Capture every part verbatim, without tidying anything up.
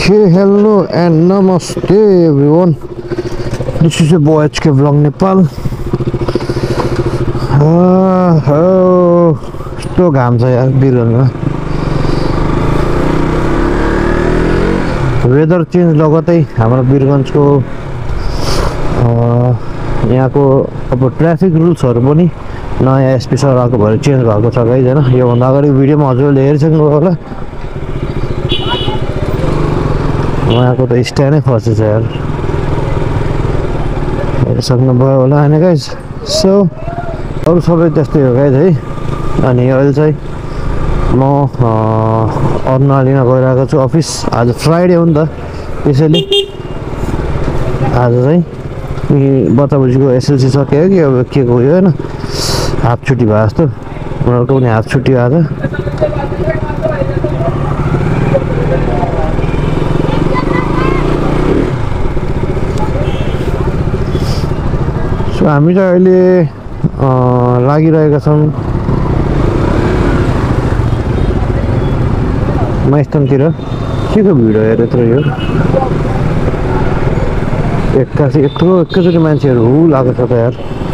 Okay, hello and namaste everyone. This is your boy H K Vlog Nepal. Ah, oh, यस्तो घाम छ यार बिरगन्जमा. Weather change लगतै हाम्रो बिरगन्जको यहाँको अब ट्राफिक रुल्सहरु पनि नयाँ एसपी सर आएको भएर चेन्ज भएको छ गाइस हैन. यो भन्दा अगाडि भिडियोमा हजुरले हेरिसक्नु होला. उहाँको त स्ट्यान्डै फसेछ यार. हेरिसक्नु भयो होला हैन गाइस. सो अरु सबै त्यस्तै हो गाइस है. अनि अहिले चाहिँ म अर्नालीमा गइरहेको छु अफिस. आज फ्राइडे हो नि त, त्यसैले आज चाहिँ बच्चा बुझीको एसएलसी सक्यो कि अब के को यो हैन, हाफ छुट्टी भयो जस्तो. उनीहरूको पनि हाफ छुट्टी आज. सो हामी चाहिँ अहिले लागिरहेका छौँ माइस्टनतिर. के को भिड हो यार यत्रो यो. एक्कासी यत्रो एकैचोटि मान्छेहरू हु लागेको छ त यार.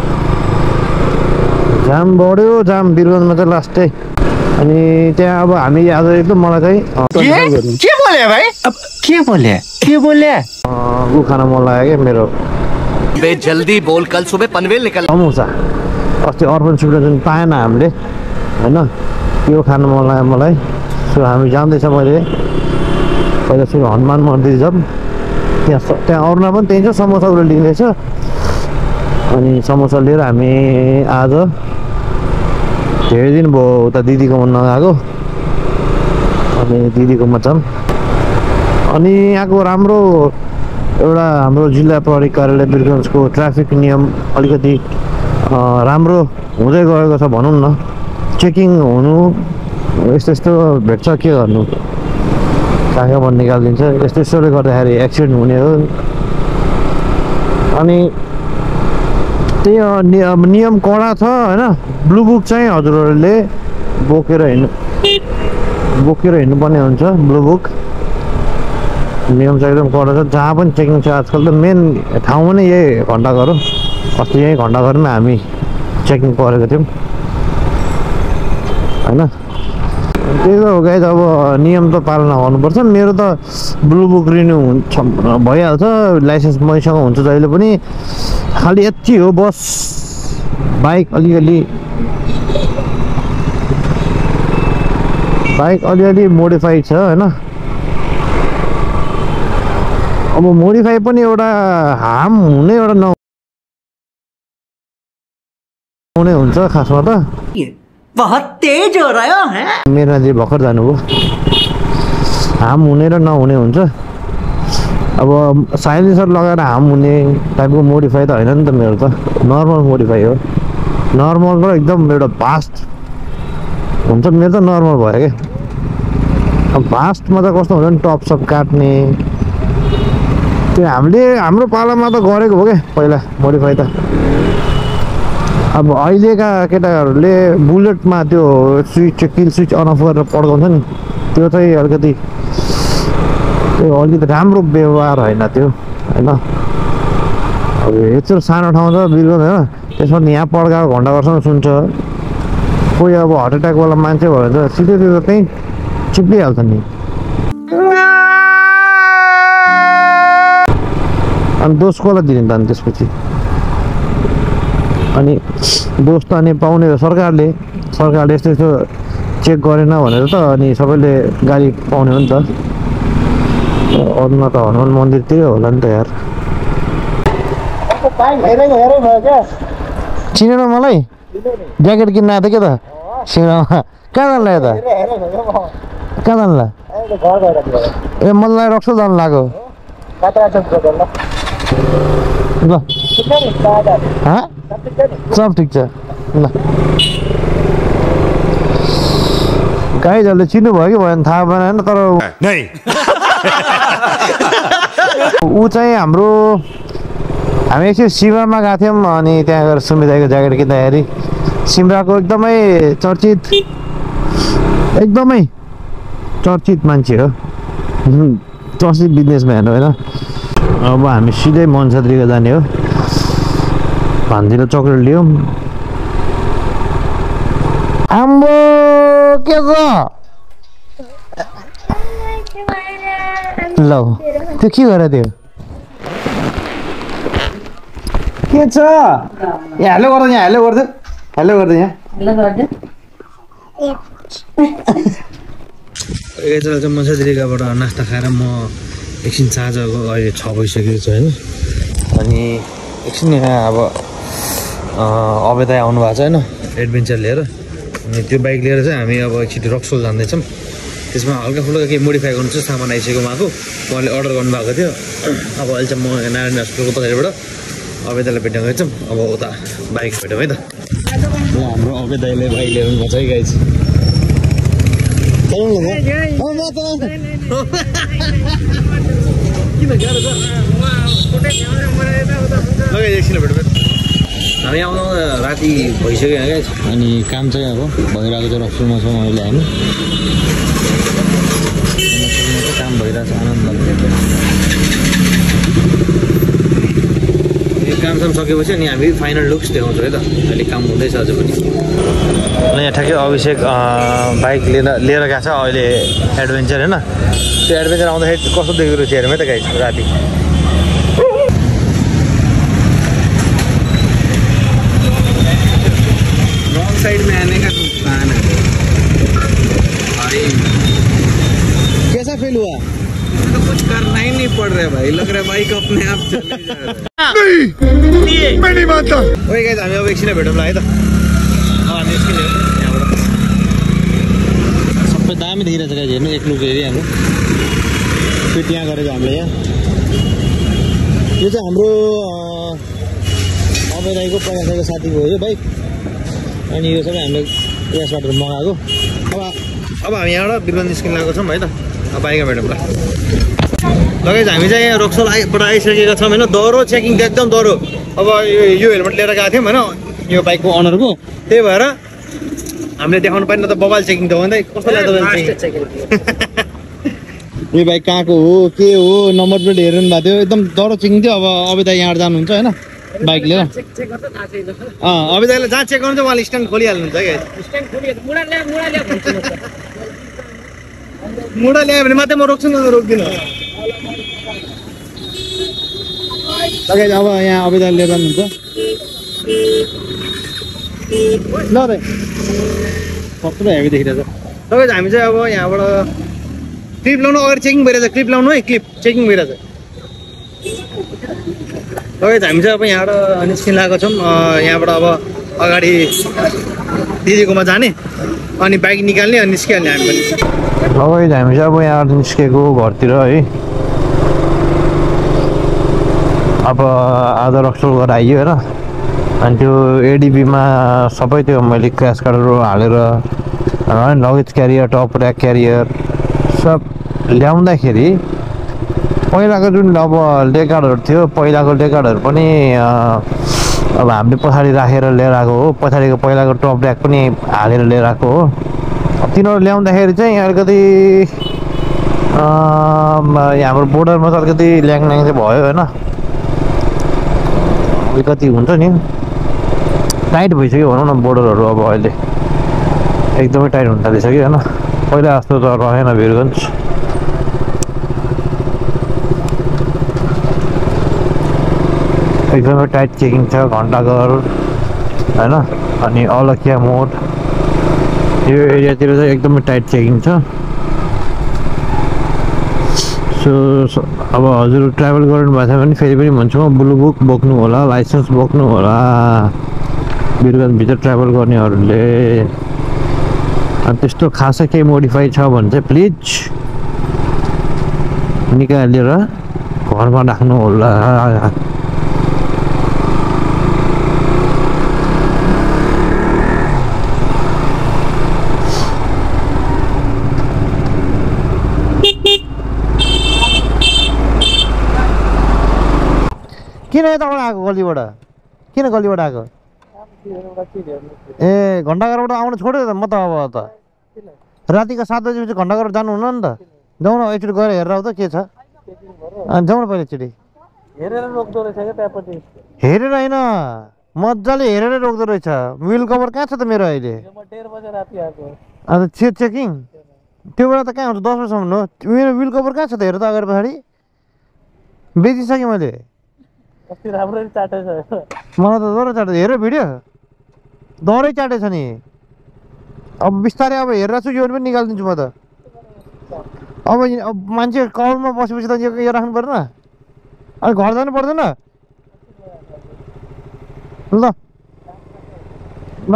जाम बढ्यो जाम बिरगन्जमा चाहिँ लास्टै. अनि त्यहाँ अब हामी आज एकदम मलाई चाहिँ के बोले भाइ अब के बोले के बोले उ खाना मन लाग्यो क्या मेरो. बे जल्दी बोल, कल सुबह पनवेल निकल. समोसा अस्ति अर्पण सुविधा जुन पाएन हामीले हैन, त्यो खानु मन लाग्यो मलाई. सो हामी जाँदैछ. मैले पहिला सुरु हनुमान मन्दिर जाऊँ. त्यहाँ त्यहाँ अरूमा पनि त्यही छ, समोसा उसले लिँदैछ. अनि समोसा लिएर हामी आज धेरै दिन भयो उता दिदीकोमा नगएको. अनि दिदीकोमा जाऊँ. अनि यहाँको राम्रो एउटा हाम्रो जिल्ला प्रहरी कार्यालय बिरगन्जको ट्राफिक नियम अलिकति राम्रो हुँदै गएको छ भनौँ न. चेकिङ हुनु यस्तो यस्तो भेट्छ, के गर्नु, कहाँ मन निकालिदिन्छ. यस्तो यस्तोले गर्दाखेरि एक्सिडेन्ट हुने हो. अनि त्यही अब नियम कडा छ हैन. ब्लू बुक चाहिँ हजुरहरूले बोकेर हिँड्नु बोकेर हिँड्नुपर्ने हुन्छ. ब्लू बुक नियम चाहिँ एकदम कडा छ. जहाँ पनि चेकिङ छ आजकल त. मेन ठाउँमा नै यही घन्टाघर हो. अस्ति यही घन्टाघरमा हामी चेकिङ गरेको थियौँ हैन. त्यही त हो गाइस. अब नियम त पालना गर्नुपर्छ. मेरो त ब्लू बुक रिन्यू हुन्छ भइहाल्छ. लाइसेन्स मैसँग हुन्छ जहिले पनि. खालि यति हो बस. बाइक अलिअलि बाइक अलिअलि मोडिफाई छ हैन. अब मोडिफाई पनि एउटा हार्म हुने एउटा नहुने हुन्छ खासमा त. बहुत तेज हो रहा है. मेरो मान्छे भर्खर जानुभयो. हार्म हुने र नहुने हुन्छ. अब साइलेन्सर लगाएर हार्म हुने टाइपको मोडिफाई त होइन नि त. मेरो त नर्मल मोडिफाई हो. नर्मल र एकदम एउटा फास्ट हुन्छ. मेरो त नर्मल भयो क्या. अब फास्टमा त कस्तो हुन्छ नि, टप सप काट्ने. त्यो हामीले हाम्रो पालामा त गरेको हो क्या पहिला मोडिफाई त. अब अहिलेका केटाहरूले बुलेटमा त्यो switch kill switch on off गरेर पड्काउँछ नि, त्यो चाहिँ अलिकति त्यो अलिकति राम्रो व्यवहार होइन त्यो होइन. अब यत्रो सानो ठाउँ छ बिरगन्ज होइन, त्यसमा यहाँ पड्काएको घन्टाघरसम्म सुन्छ. कोही अब हार्ट एट्याकवाला मान्छे भयो भने त सिधै त्यो त्यहीँ चिप्लिहाल्छ नि. अनि दोष कसलाई दिने त अनि त्यसपछि. अनि दोष त अनि पाउने हो सरकारले. सरकारले यस्तो यस्तो चेक गरेन भनेर त अनि सबैले गाडी पाउने हो नि त. अरूमा त हनुमान मन्दिरतिरै होला नि त यार. चिनेन मलाई ज्याकेट किन्न आएको थियो के त सिङ्गामा. कहाँ जानु लाग्यो त, कहाँ जानु ला? ए मलाई रक्सो जानु लाग्यो ल. सब ठिक छ ल. गाइजहरूले चिन्नुभयो कि भएन थाहा भएन होइन. तर ऊ चाहिँ हाम्रो हामी एकछिन सिमरामा गएको थियौँ. अनि त्यहाँ गएर सुमिताको ज्याकेट किन्दाखेरि सिमराको एकदमै चर्चित एकदमै चर्चित मान्छे हो. चर्चित बिजनेसम्यान होइन। अब हामी सिधै मनसद्रीको जाने हो। भान्जीले चक्लेट लियो। आम्बो के छ ल त्यो के गरे त्यो के छ यहाँ हेलो गर्दा यहाँ हेलो गर्दै हेलो गर्दै यहाँ हेलो गर्दै यता चाहिँ मनसद्रीकाबाट नास्ता खाएर म एकछिन साँझको अहिले छ भइसकेको छ होइन। अनि एकछिन यहाँ अब अबे दाइ आउनु भएको छ होइन एडभेन्चर लिएर। अनि त्यो बाइक लिएर चाहिँ हामी अब एकचोटि रक्सोल जाँदैछौँ। त्यसमा हल्का फुल्का केही मोडिफाई गर्नु चाहिँ सामान आइसक्यो उहाँको, उहाँले अर्डर गर्नुभएको थियो। अब अहिले चाहिँ म नारायण हस्पिटलको पछाडिबाट अबे दाइलाई भेट्न गएछौँ। अब उता बाइक भेट्यौँ है त। ल हाम्रो अबे दाइले बाइक ल्याउनु भएको छ है गाइज। एकछिन भेट्यो हामी आउँदा राति भइसक्यो यहाँ गाइज। अनि काम चाहिँ अब भइरहेको छ रक्सोलमा छौँ अहिले हामी। काम भइरहेको छ आनन्द लाग्छ। काम साम सकेपछि अनि हामी फाइनल लुक्स देखाउँछौँ है त। अहिले काम हुँदैछ अझ पनि। अनि यहाँ ठ्याक्कै अभिषेक बाइक लिएर लिएर गएको छ अहिले एडभेन्चर होइन। त्यो एडभेन्चर आउँदाखेरि कस्तो देखेको रहेछ हेरौँ है त गाइज राति। रॉन्ग साइड में आने का नुकसान है भाई। कैसा फील हुआ? तो कुछ करना ही नहीं पड़ रहा है भाई, लग रहा है बाइक अपने आप चले जा रहा है। नहीं मैं नहीं मानता। ओके गाइस हामी अब एकछिन भेटौँ है त। अब हामी निस्किने यहाँबाट। सबै दामी देखिरहेछ गाइस हेर्नु एक लुक एरिया हाम्रो। फिट यहाँ गरेको हामीले यहाँ। यो चाहिँ हाम्रो अबे दाइको पहिलाको साथीको हो यो बाइक। अनि यो सबै हामीले यसबाट मगाएको। अब अब हामी यहाँबाट बिरगन्ज निस्किन लागेको छौँ है त। अब बाइकमा भेटौँ ल। लगाइज हामी चाहिँ यहाँ रक्सोल आइबाट आइसकेका छौँ होइन। दह्रो चेकिङ त एकदम दह्रो। अब यो हेलमेट लिएर गएको थियौँ होइन यो बाइकको अनरको, त्यही भएर हामीले देखाउनु पाएन त बबाल चेकिङ त हो नि। कस्तो लाग्छ यो बाइक कहाँको हो के हो नम्बर प्लेट हेर्नु भएको थियो। एकदम दह्रो चेकिङ थियो। अब अब त यहाँबाट जानुहुन्छ होइन बाइक लिएर। अँ अब दाइले जहाँ चेक गर्नुहुन्छ उहाँले स्ट्यान्ड खोलिहाल्नुहुन्छ है। मुढा ल्यायो भने मात्रै म रोक्छु न रोक्दिनँ। अब यहाँ अब दाइले लिएर जानुहुन्छ ल दाइ। कस्तो हेभी देखिरहेछ। तपाईँ हामी चाहिँ अब यहाँबाट क्लिप लाउनु अगाडि चेकिङ भइरहेछ। क्लिप लाउनु है क्लिप चेकिङ भइरहेछ। तपाईँ हामी चाहिँ अब यहाँबाट निस्किन लागेको छौँ। यहाँबाट अब अगाडि दिदीकोमा जाने अनि बाइक निकाल्ने अनि निस्किहाल्ने हामी पनि। अब हामी चाहिँ अब यहाँ निस्केको घरतिर है। अब आज रक्सोल गरेर आइयो होइन। अनि त्यो एडिबीमा सबै त्यो मैले क्र्यास कार्डहरू हालेर luggage carrier top rack carrier सब ल्याउँदाखेरि पहिलाको जुन अब लेकार्डहरू थियो पहिलाको लेकार्डहरू पनि अब हामीले पछाडि राखेर लिएर आएको हो। पछाडिको पहिलाको टप ऱ्याक पनि हालेर लिएर आएको हो। तिनीहरू ल्याउँदाखेरि चाहिँ अलिकति हाम्रो बोर्डरमा चाहिँ अलिकति ल्याङल्याङ चाहिँ भयो होइन। अलिकति हुन्छ नि टाइट भइसक्यो भनौँ न बोर्डरहरू। अब अहिले एकदमै टाइट हुन थालिसक्यो होइन। पहिला जस्तो त रहेन वीरगन्ज। एकदमै टाइट चेकिङ छ घन्टाघर होइन। अनि अलखिया मोड यो एरियातिर चाहिँ एकदमै टाइट चेकिङ छ। सो अब हजुर ट्राभल गर्नु भएको छ भने फेरि पनि भन्छु म ब्लु बुक बोक्नु होला, लाइसेन्स बोक्नु होला वीरगन्जभित्र ट्राभल गर्नेहरूले। अनि त्यस्तो खासै केही मोडिफाई छ भने चाहिँ प्लिज निकालेर घरमा राख्नु होला। किन यताबाट आएको गल्लीबाट? किन गल्लीबाट आएको? ए घन्टाघरबाट आउनु छोड्यो त म त। अब त रातिको सात बजीपछि घन्टाघर जानु हुन्न नि त। जाउँ न एकचोटि गएर हेरेर आऊ त के छ। अनि जाउँ न पहिलोचोटि हेरेर रोक्दो रहेछ क्या त्यहाँपछि हेरेर होइन मजाले हेरेर रोक्दो रहेछ विल कभर कहाँ छ त मेरो अहिले म डेढ बजे राति आएको अन्त चेक चेकिङ त्यो बेला त कहाँ हुन्छ दस बजीसम्म हो मेरो विल कभर कहाँ छ त हेर त अगाडि पछाडि बेचिसकेँ मैले अस्ति राम्ररी चाटेछ मलाई त दह्रो चाटेछ हेर भिडियो दह्रै चाटेछ नि अब बिस्तारै अब हेरेर छु यो पनि निकालिदिन्छु म त अब अब मान्छे कलमा बसेपछि त यो राख्नु पर्दैन अनि घर जानु पर्दैन ल ल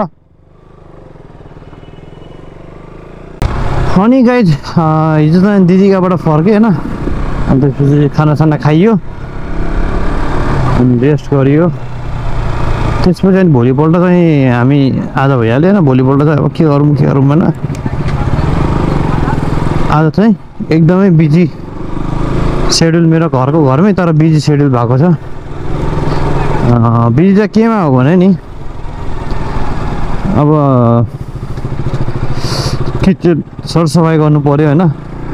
अनि गाइज हिजो त दिदीकाबाट फर्केँ होइन अन्त त्यसपछि खानासाना खाइयो अनि रेस्ट गरियो त्यसपछि अनि भोलिपल्ट चाहिँ हामी आज भइहाल्यो होइन भोलिपल्ट चाहिँ अब के गरौँ के गरौँ होइन आज चाहिँ एकदमै बिजी सेड्युल मेरो घरको घरमै तर बिजी सेड्युल भएको छ बिजी चाहिँ केमा हो भने नि अब किचन सरसफाइ गर्नु पऱ्यो होइन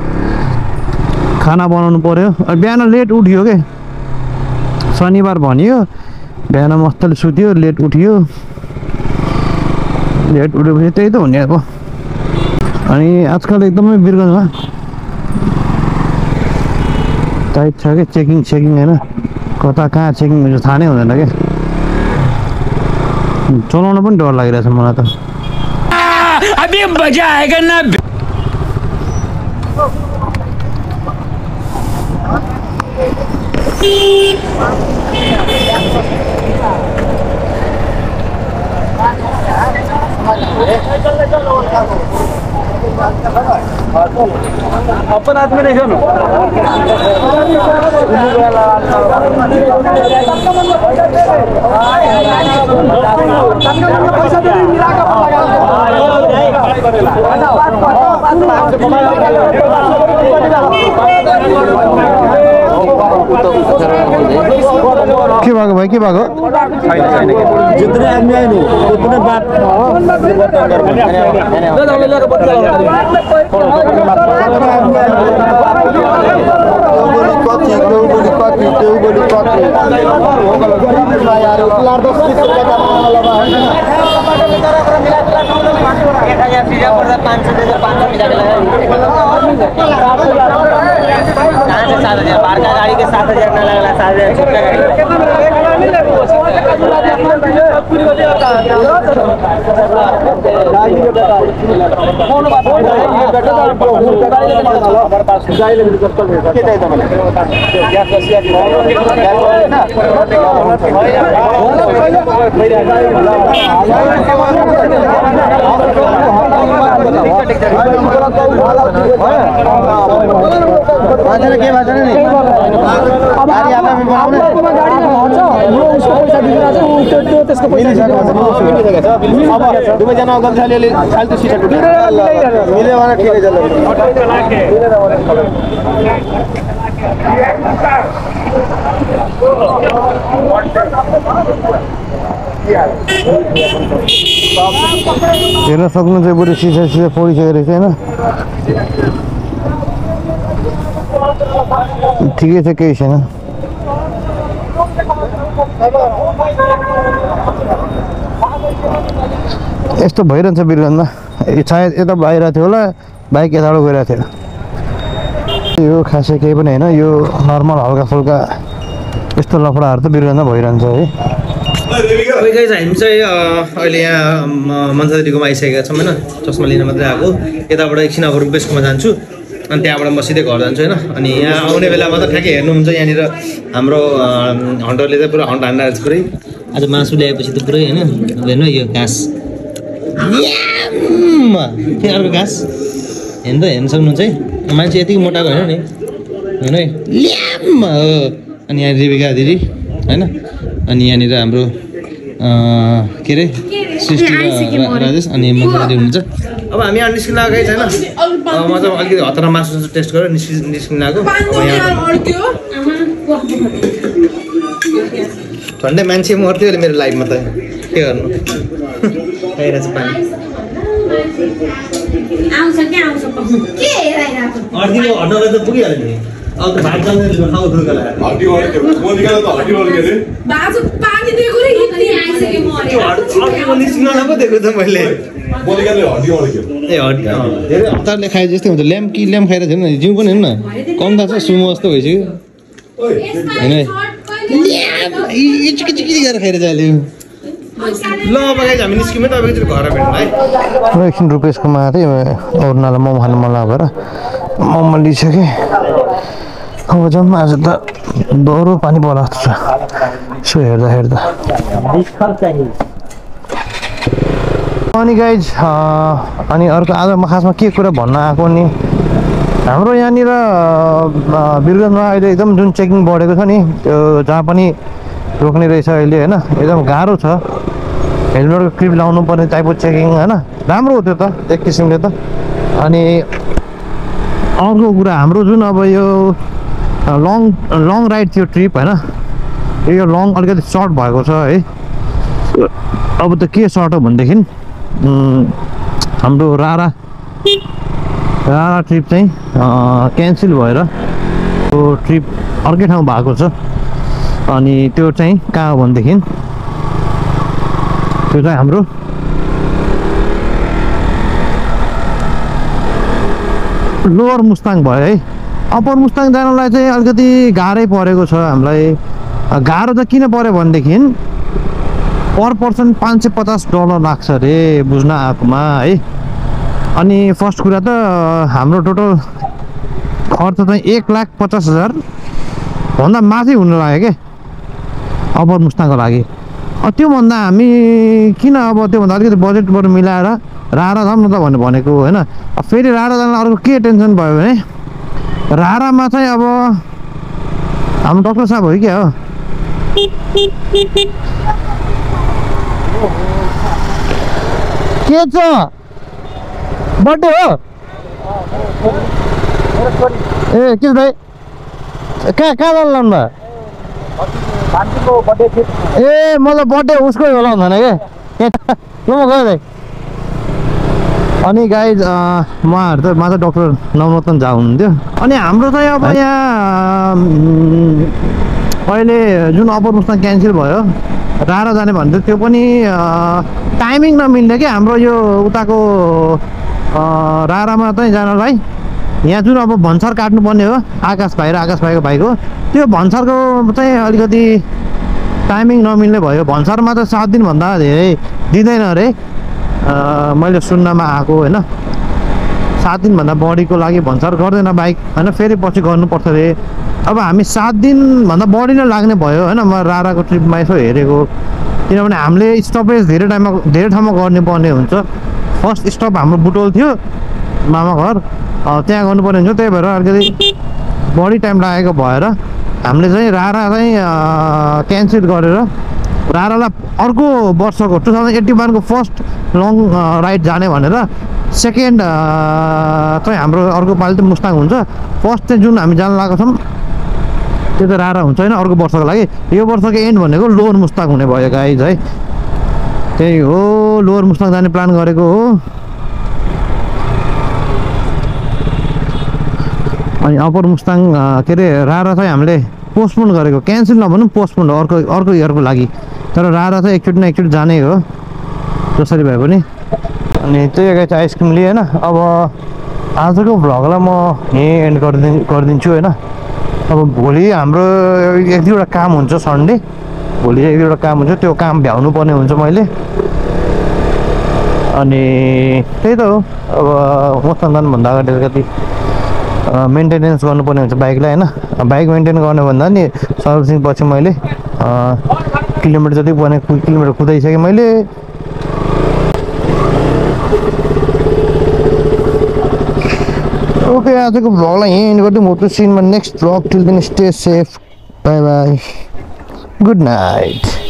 खाना बनाउनु पऱ्यो बिहान लेट उठ्यो के शनिबार भनियो बिहान मस्तले सुत्यो लेट उठ्यो लेट उठेपछि त्यही त हुने अब अनि आजकल एकदमै बिर्गनमा टाइट छ कि चेकिङ चेकिङ होइन कता कहाँ चेकिङ हुन्छ थाहा नै हुँदैन क्या चलाउन पनि डर लागिरहेछ मलाई त अभी मजा आएगा ना अपन आदमी नहीं है के भएको भाइ के भएको जितने आदमी आए उतने बात सात हजार बार का गाड़ी के सात हजार न लगला सात हजार छोटा के बात नहीं गाडी आफै बनाउने यो उसको पैसा दिइरहेछ उ त्यो त्यसको पैसा अब दुवै जना गल्छाले खाली त सिटा टुट्यो मिल्यो भने ठिकै छ हेर्न सक्नु चाहिँ बरु सिसा सिसा फोडिसकेको रहेछ होइन ठिकै छ केही छैन यस्तो भइरहन्छ बिरगन्जमा सायद यता बाहिर थियो होला बाइक यताबाट गइरहेको थियो यो खासै केही पनि होइन यो नर्मल हल्का फुल्का यस्तो लफडाहरू त बिरगन्जमा भइरहन्छ है गाइज हामी चाहिँ अहिले यहाँ मन्सादेवीकोमा आइसकेका छौँ होइन चस्मा लिन मात्रै आएको यताबाट एकछिन अब रुपेशकोमा जान्छु अनि त्यहाँबाट म सिधै घर जान्छु होइन अनि यहाँ आउने बेलामा त ठ्याक्कै हेर्नुहुन्छ यहाँनिर हाम्रो हन्टरले चाहिँ पुरा हन्ट हान्डाहरू छ पुरै आज मासु ल्याएपछि त पुरै होइन हेर्नु यो घाँस फेरि अर्को घाँस हेर्नु त हेर्नु सक्नुहुन्छ है मान्छे यतिकै मोटाएको होइन नि हेर्नु है ल्याम्म हो अनि यहाँ रेबिका दिदी होइन अनि यहाँनिर हाम्रो के अरे सृष्टि र राजेश अनि मन्दिर हुनुहुन्छ अब हामी यहाँ निस्किन लागेको छैन म चाहिँ अलिकति हतार मासु टेस्ट गरेर निस्कि निस्किन लागेको अब यहाँ झन्डै मान्छे मर्थ्यो अहिले मेरो लाइफमा त के गर्नु खाइरहेछ पानी अर्को हटाउँदा त पुगिहाल्यो नि अब त भात जाँदैन खाऊ दुर्गा लाग्यो हड्डी अड्क्यो म निकाल्दा त हड्डी अड्क्यो रे बाजु पानी दिएको रे हिँड्दै आइसके म हड्डी निस्किन नपो दिएको त मैले म निकाल्दा हड्डी अड्क्यो ए हड्डी धेरै हतारले खाए जस्तै हुन्छ ल्याम्प कि ल्याम्प खाएर छैन जिउ पनि हेर्नु न कम त छ सुमो जस्तो भइसक्यो होइन इचिकी चिकी गरेर खाएर जाले ल अब गाइज हामी निस्क्यौँ त अब एकचोटि घर भेटौँ है म एकछिन रुपेशको माथि अरूनालाई मोमो खानु मन लागेर मोमो लिइसकेँ अब जाउँ आज त दोहोरो पानी पर्ला जस्तो छ यसो हेर्दा हेर्दा अनि गाइज अनि अर्को आज म खासमा के कुरा भन्न आएको नि हाम्रो यहाँनिर वीरगन्जमा अहिले एकदम जुन चेकिङ बढेको छ नि त्यो जहाँ पनि रोक्ने रहेछ अहिले होइन एकदम गाह्रो छ हेलमेटको क्लिप लाउनु पर्ने टाइपको चेकिङ होइन राम्रो हो त्यो त एक किसिमले त अनि अर्को कुरा हाम्रो जुन अब यो लङ लङ राइड थियो ट्रिप होइन यो लङ अलिकति सर्ट भएको छ है अब त के सर्ट हो भनेदेखि हाम्रो रारा रारा ट्रिप चाहिँ क्यान्सल भएर त्यो ट्रिप अर्कै ठाउँ भएको छ अनि त्यो चाहिँ कहाँ हो भनेदेखि त्यो चाहिँ हाम्रो लोवर मुस्ताङ भयो है अप्पर मुस्ताङ जानलाई चाहिँ अलिकति गाह्रै परेको छ हामीलाई गाह्रो त किन पऱ्यो भनेदेखि पर पर्सन पाँच सय पचास डलर लाग्छ अरे बुझ्न आएकोमा है अनि फर्स्ट कुरा त हाम्रो टोटल खर्च चाहिँ एक लाख पचास हजार भन्दा माथि हुन लाग्यो क्या अप्पर मुस्ताङको लागि त्योभन्दा हामी किन अब त्योभन्दा अलिकति बजेटबाट मिलाएर रारा जाऊँ न त भनेर भनेको होइन फेरि रारा जान अर्को के टेन्सन भयो भने रारामा चाहिँ अब हाम्रो डाक्टर साहब हो कि क्या हो के छ बर्थडे हो ए के भाइ कहाँ कहाँ जानु लानु भयो ए मतलब बर्थडे उसकै होला भने क्या म गएँ भाइ अनि गाइज उहाँहरू त माझ डक्टर नवरत्न झा हुनुहुन्थ्यो अनि हाम्रो चाहिँ अब यहाँ अहिले जुन अप्पर मुस्ताङ क्यान्सल भयो रारा जाने भन्थ्यो त्यो पनि टाइमिङ नमिल्ने क्या हाम्रो यो उताको रारामा चाहिँ जानलाई यहाँ जुन अब भन्सार काट्नुपर्ने हो आकाश भाइ र आकाश भाइको भाइको त्यो भन्सारको चाहिँ अलिकति टाइमिङ नमिल्ने भयो भन्सारमा त सात दिनभन्दा धेरै दिँदैन अरे मैले सुन्नमा आएको होइन सात दिनभन्दा बढीको लागि भन्सार गर्दैन बाइक होइन फेरि पछि गर्नुपर्छ अरे अब हामी सात दिनभन्दा बढी नै लाग्ने भयो होइन म राराको ट्रिपमा यसो हेरेको किनभने हामीले स्टपेज धेरै टाइममा धेरै ठाउँमा गर्ने पर्ने हुन्छ फर्स्ट स्टप हाम्रो बुटोल थियो मामा घर त्यहाँ गर्नुपर्ने हुन्छ त्यही भएर अलिकति बढी टाइम लागेको भएर हामीले चाहिँ रारा चाहिँ क्यान्सल गरेर रारालाई अर्को वर्षको टु थाउजन्ड एट्टी वानको फर्स्ट लङ राइड जाने भनेर सेकेन्ड चाहिँ हाम्रो अर्को पालि चाहिँ मुस्ताङ हुन्छ फर्स्ट चाहिँ जुन हामी जान लागेको छौँ त्यो त रारा हुन्छ होइन अर्को वर्षको लागि यो वर्षको एन्ड भनेको लोवर मुस्ताङ हुने भयो गाइज है त्यही हो लोवर मुस्ताङ जाने प्लान गरेको हो अनि अप्पर मुस्ताङ के अरे रारा चाहिँ हामीले पोस्टपोन गरेको क्यान्सल नभनौँ पोस्टपोन हो अर्को अर्को इयरको लागि तर रारा चाहिँ एकचोटि न एकचोटि जानै हो जसरी भए पनि अनि त्यही गाई चाहिँ आइसक्रिम लिएँ होइन अब आजको भ्लगलाई म यहीँ एन्ड गरिदिन् गरिदिन्छु होइन अब भोलि हाम्रो एक दुईवटा काम हुन्छ सन्डे भोलि एक दुईवटा काम हुन्छ त्यो काम भ्याउनु पर्ने हुन्छ मैले अनि त्यही त हो अब मुस्ताङ जानुभन्दा अगाडि अलिकति मेन्टेनेन्स गर्नुपर्ने हुन्छ बाइकलाई होइन बाइक मेन्टेन गर्ने भन्दा नि सर्भिसिङ पछि मैले किलोमिटर जति बने किलोमिटर कुदाइसकेँ मैले ओके आजको भ्लगलाई यहीँ एन्ड गरिदिउँ hope to see in my next vlog till then stay safe bye bye good night